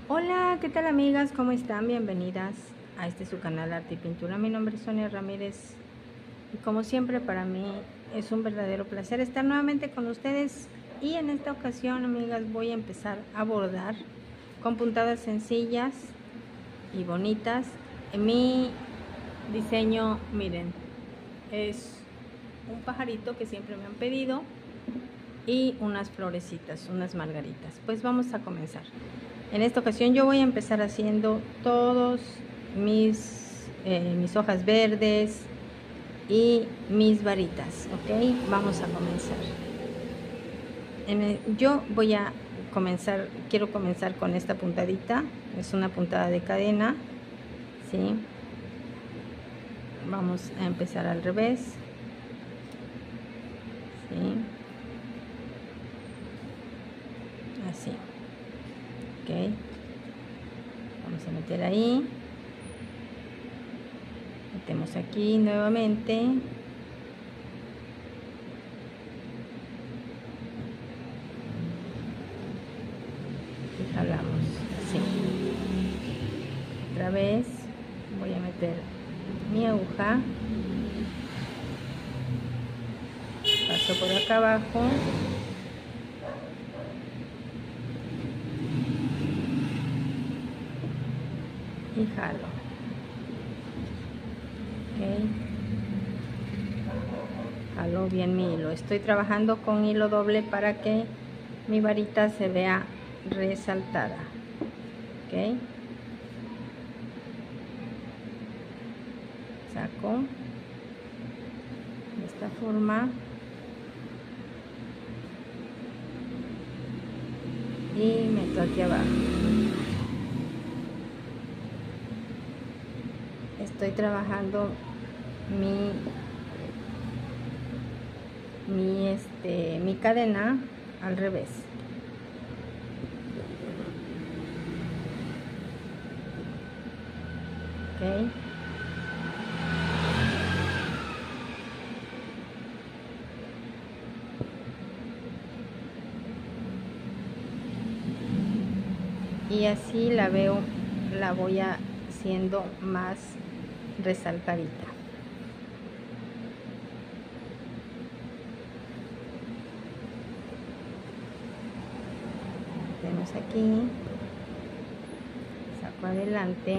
Hola, ¿qué tal amigas? ¿Cómo están? Bienvenidas a su canal Arte y Pintura. Mi nombre es Sonia Ramírez y como siempre para mí es un verdadero placer estar nuevamente con ustedes, y en esta ocasión, amigas, voy a empezar a bordar con puntadas sencillas y bonitas. En mi diseño, miren, es un pajarito que siempre me han pedido y unas florecitas, unas margaritas. Pues vamos a comenzar. En esta ocasión yo voy a empezar haciendo todos mis hojas verdes y mis varitas, ¿ok? Vamos a comenzar. Yo voy a comenzar, quiero comenzar con esta puntadita. Es una puntada de cadena, ¿sí? Vamos a empezar al revés, ¿sí? Así, ¿ok? Vamos a meter ahí, metemos aquí nuevamente y jalamos así. Otra vez voy a meter mi aguja, paso por acá abajo y jalo, ¿ok? Jalo bien mi hilo. Estoy trabajando con hilo doble para que mi varita se vea resaltada, ¿ok? Saco de esta forma y meto aquí abajo. Estoy trabajando mi cadena al revés. ¿Ok? Y así la voy haciendo más resaltadita. Tenemos aquí, saco adelante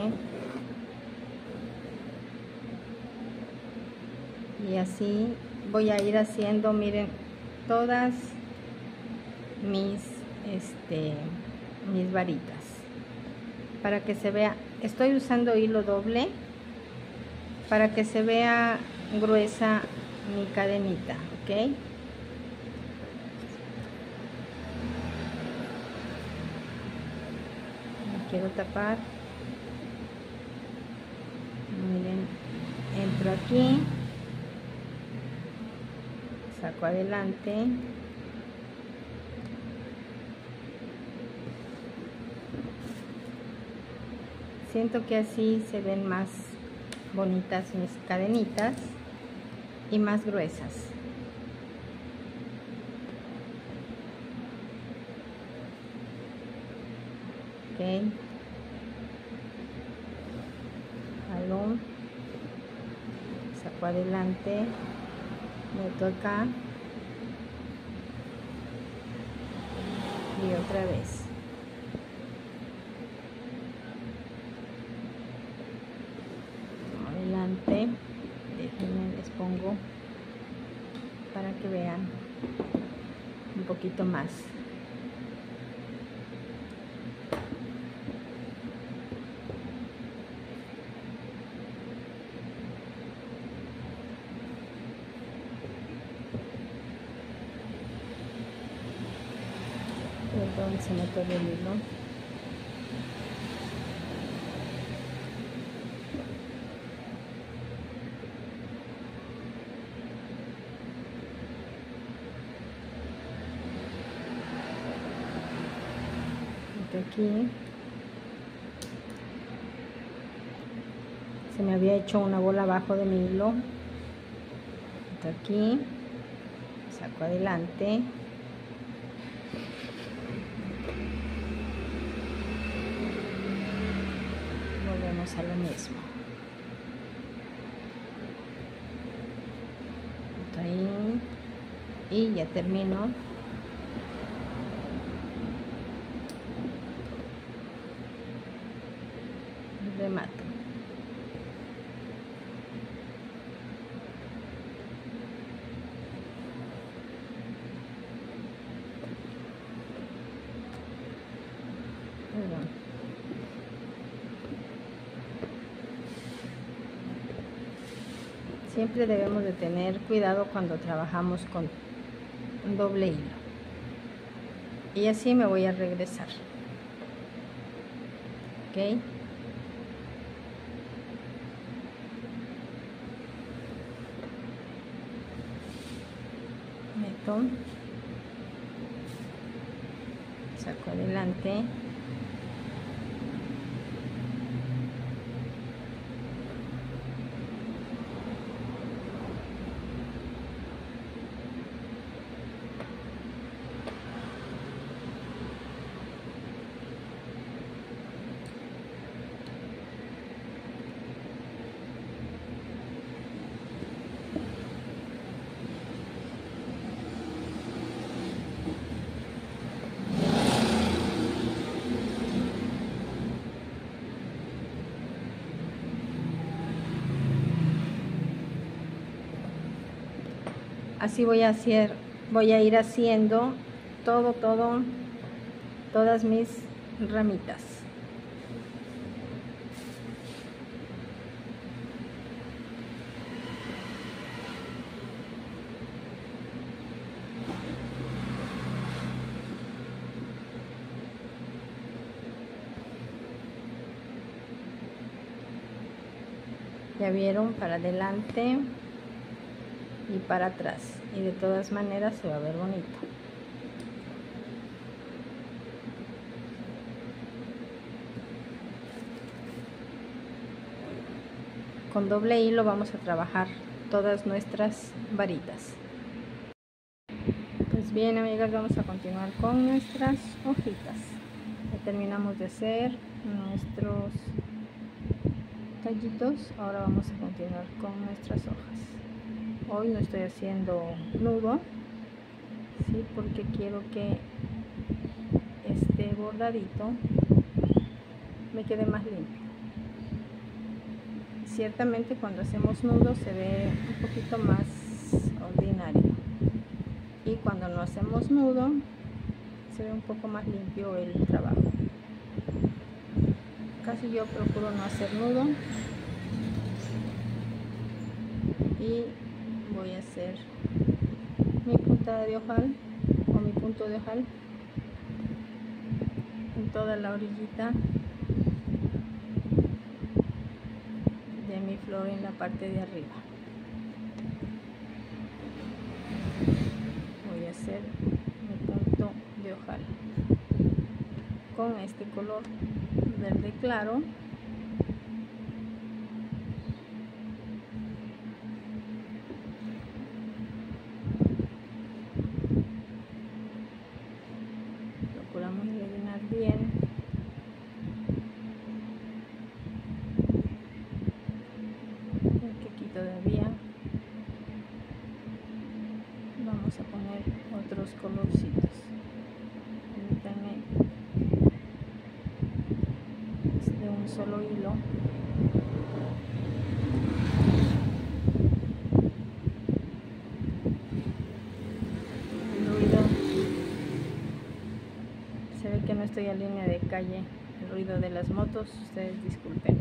y así voy a ir haciendo, miren, todas mis varitas, para que se vea. Estoy usando hilo doble para que se vea gruesa mi cadenita, ¿ok? No quiero tapar. Miren, entro aquí, saco adelante, siento que así se ven más bonitas mis cadenitas y más gruesas. Ok, jalo, saco adelante, meto acá y otra vez. Adelante, déjenme, les pongo para que vean un poquito más. Perdón, se me perdió el hilo. Aquí se me había hecho una bola abajo de mi hilo. Aquí saco adelante, volvemos a lo mismo. Ahí, y ya termino. Remato. Perdón. Siempre debemos de tener cuidado cuando trabajamos con un doble hilo. Y así me voy a regresar. ¿Ok? Meto. Saco adelante. Así voy a ir haciendo todas mis ramitas. Ya vieron, para adelante y para atrás, y de todas maneras se va a ver bonito. Con doble hilo vamos a trabajar todas nuestras varitas. Pues bien, amigas, vamos a continuar con nuestras hojitas. Ya terminamos de hacer nuestros tallitos. Ahora vamos a continuar con nuestras hojas. Hoy no estoy haciendo nudo, ¿sí? Porque quiero que este bordadito me quede más limpio. Ciertamente cuando hacemos nudo se ve un poquito más ordinario, y cuando no hacemos nudo se ve un poco más limpio el trabajo. Casi yo procuro no hacer nudo, y voy a hacer mi puntada de ojal o mi punto de ojal en toda la orillita de mi flor, en la parte de arriba. Voy a hacer mi punto de ojal con este color verde claro. Procuramos rellenar bien. Aquí todavía vamos a poner otros colorcitos. Permítanme, es de un solo hilo. El ruido, se ve que no estoy a línea de calle. El ruido de las motos, ustedes disculpen.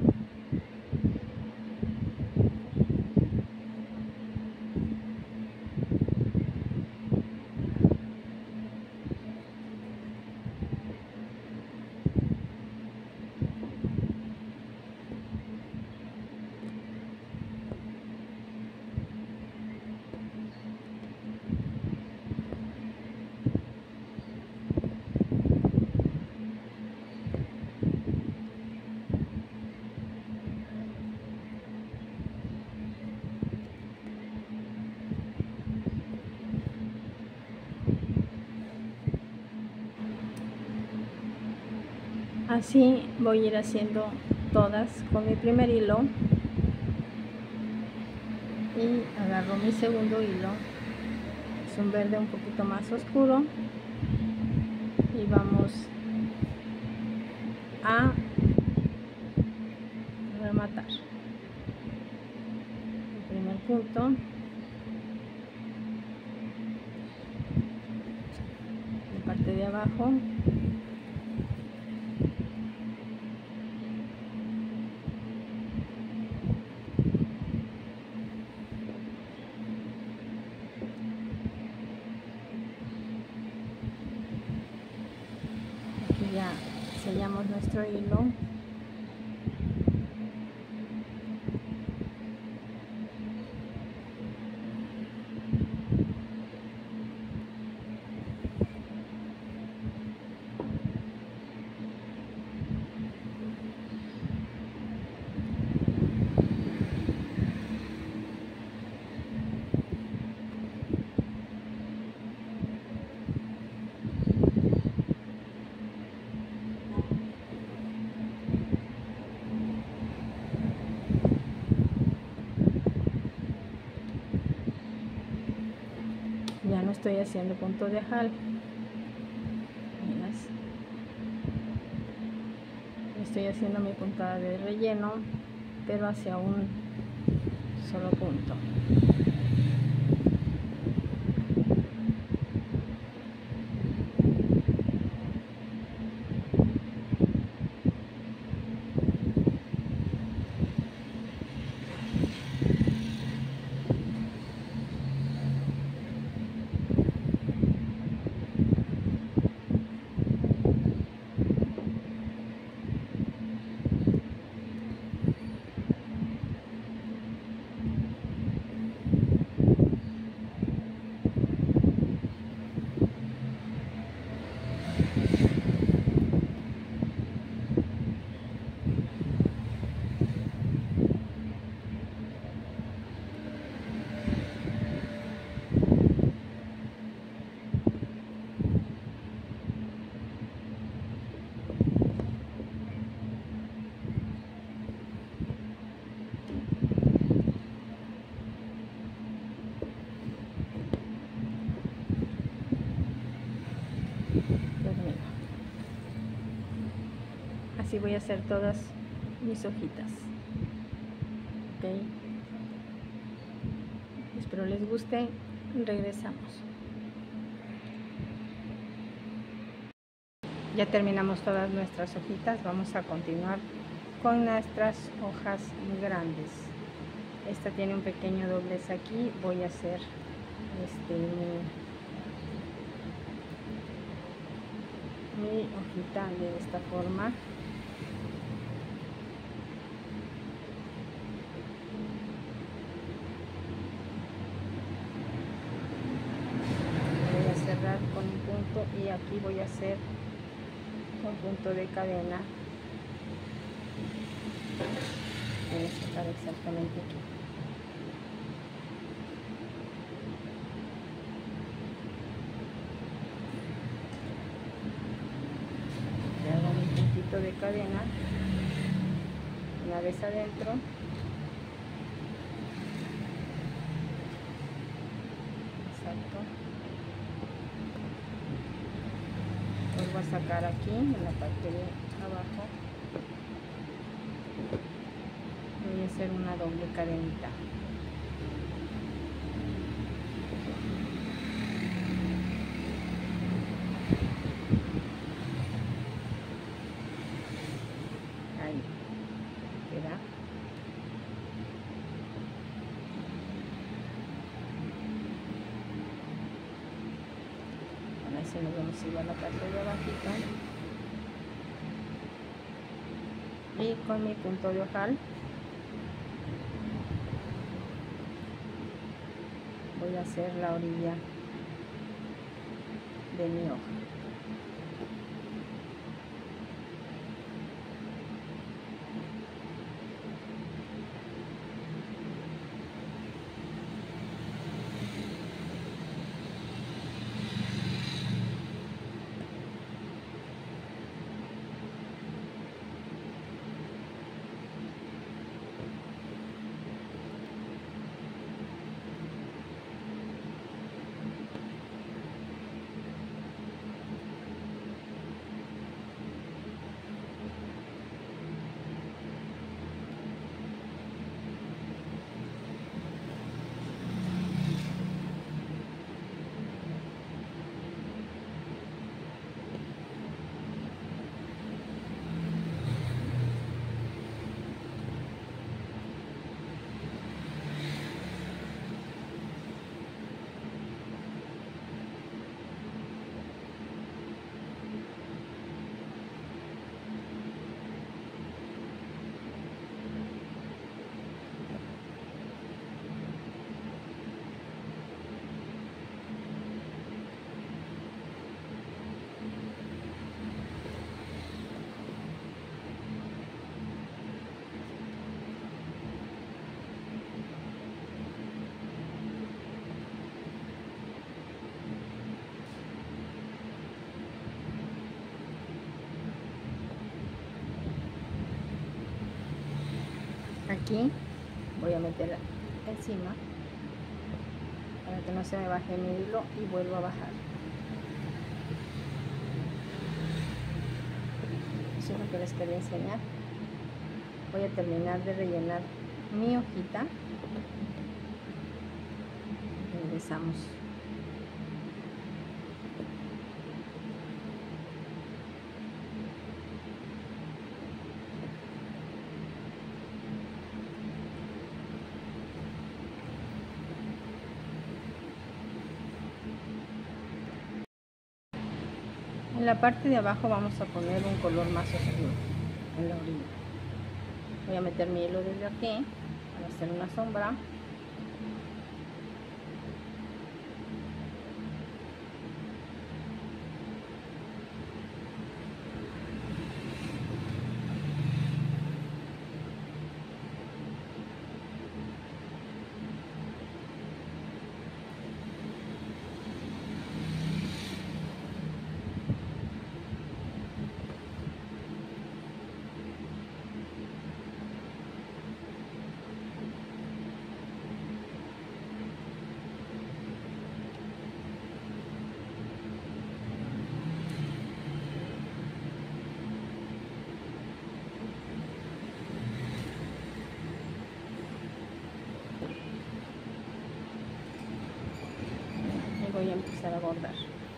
Así voy a ir haciendo todas con mi primer hilo y agarro mi segundo hilo, es un verde un poquito más oscuro, y vamos a rematar el primer punto, la parte de abajo, aquí ya sellamos nuestro hilo. Ya no estoy haciendo punto de ojal, estoy haciendo mi puntada de relleno, pero hacia un solo punto. Así voy a hacer todas mis hojitas. Ok, espero les guste. Regresamos. Ya terminamos todas nuestras hojitas. Vamos a continuar con nuestras hojas grandes. Esta tiene un pequeño doblez aquí. Voy a hacer mi hojita de esta forma. Voy a cerrar con un punto y aquí voy a hacer un punto de cadena. Voy a sacar exactamente aquí. Hago mi puntito de cadena una vez adentro, exacto. Vuelvo a sacar aquí en la parte de abajo, voy a hacer una doble cadenita. Ahí queda. Ahora sí nos vamos igual a la parte de abajito y con mi punto de ojal voy a hacer la orilla de mi hoja. aquí voy a meter encima para que no se me baje mi hilo y vuelvo a bajar. Eso es lo que les quería enseñar. Voy a terminar de rellenar mi hojita. Regresamos. En la parte de abajo vamos a poner un color más oscuro en la orilla. Voy a meter mi hilo desde aquí para hacer una sombra. Voy a empezar a bordar.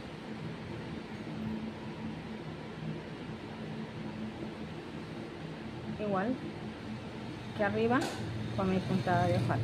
Igual que arriba con mi puntada de hojalata.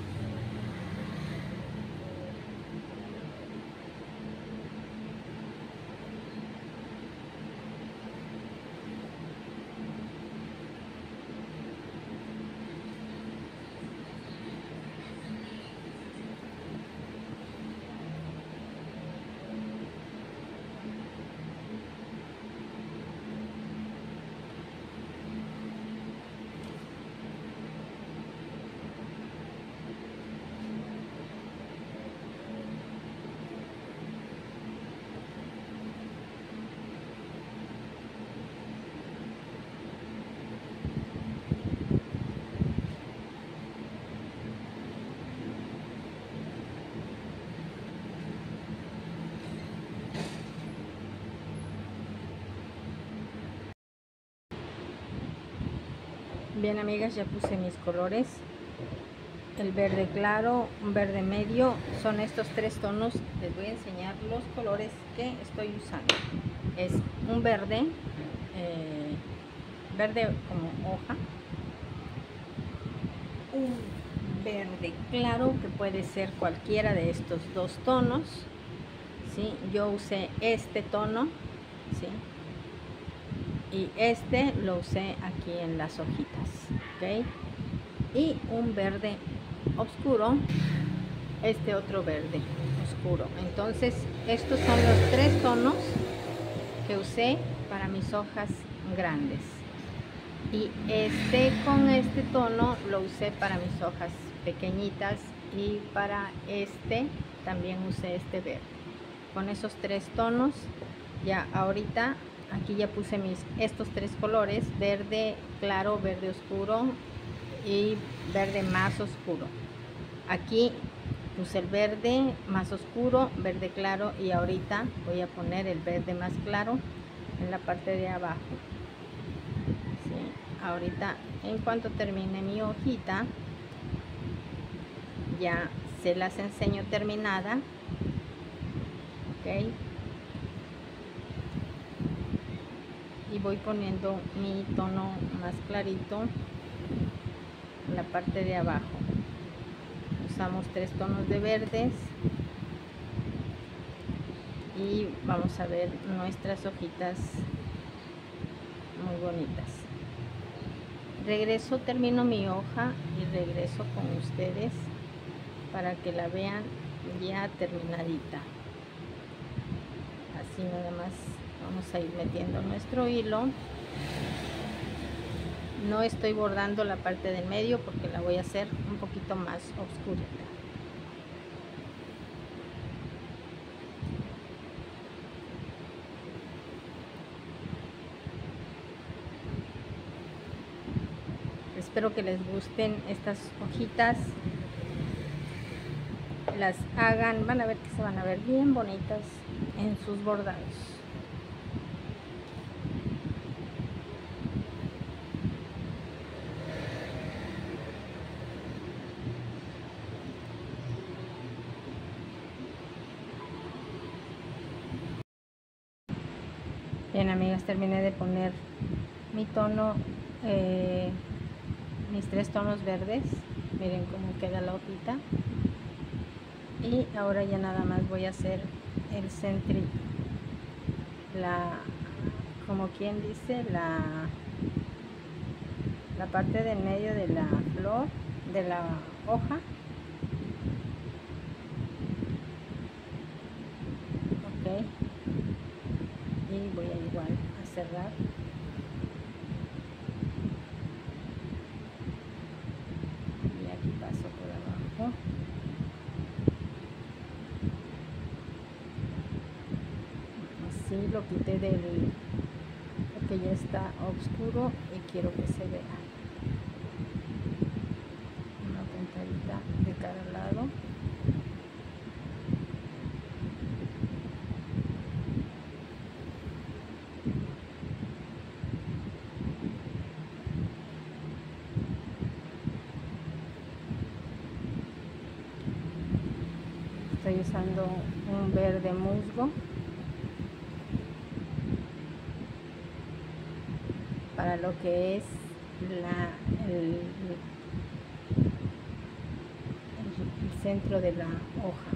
Bien, amigas, ya puse mis colores. El verde claro, un verde medio, son estos tres tonos. Les voy a enseñar los colores que estoy usando. Es un verde, verde como hoja, un verde claro que puede ser cualquiera de estos dos tonos, ¿sí? Yo usé este tono, ¿sí? Y este lo usé aquí en las hojitas, ¿ok? Y un verde oscuro, este otro verde oscuro. Entonces estos son los tres tonos que usé para mis hojas grandes, y con este tono lo usé para mis hojas pequeñitas, y para este también usé este verde. Con esos tres tonos ya ahorita aquí ya puse estos tres colores: verde claro, verde oscuro y verde más oscuro. Aquí puse el verde más oscuro, verde claro, y ahorita voy a poner el verde más claro en la parte de abajo, ¿sí? Ahorita, en cuanto termine mi hojita, ya se las enseño terminada, ¿ok? Y voy poniendo mi tono más clarito en la parte de abajo. Usamos tres tonos de verdes y vamos a ver nuestras hojitas muy bonitas. Regreso, termino mi hoja y regreso con ustedes para que la vean ya terminadita. Así nada más vamos a ir metiendo nuestro hilo. No estoy bordando la parte del medio porque la voy a hacer un poquito más oscurita. Espero que les gusten estas hojitas. Las hagan, van a ver que se van a ver bien bonitas en sus bordados. Bien, amigas, terminé de poner mi tono, mis 3 tonos verdes. Miren cómo queda la hojita. Y ahora ya nada más voy a hacer el centri, como quien dice, la parte del medio de la flor, de la hoja. Ok. Y voy a igual a cerrar. Y aquí paso por abajo. Así lo quité porque ya está oscuro y quiero que se vea. Una puntadita de cada lado. Estoy usando un verde musgo para lo que es el centro de la hoja.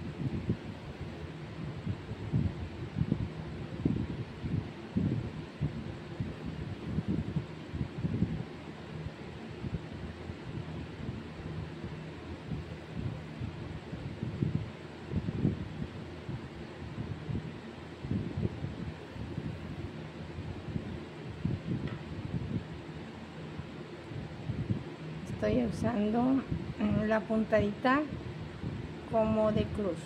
Estoy usando la puntadita como de cruz.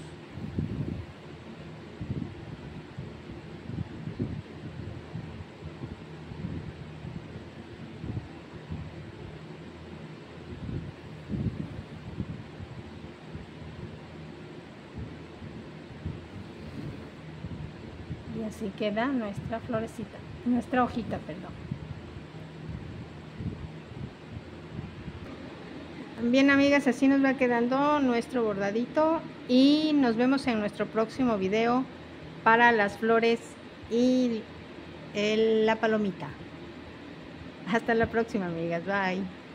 Y así queda nuestra florecita, nuestra hojita, perdón. Bien, amigas, así nos va quedando nuestro bordadito y nos vemos en nuestro próximo video para las flores y la palomita. Hasta la próxima, amigas. Bye.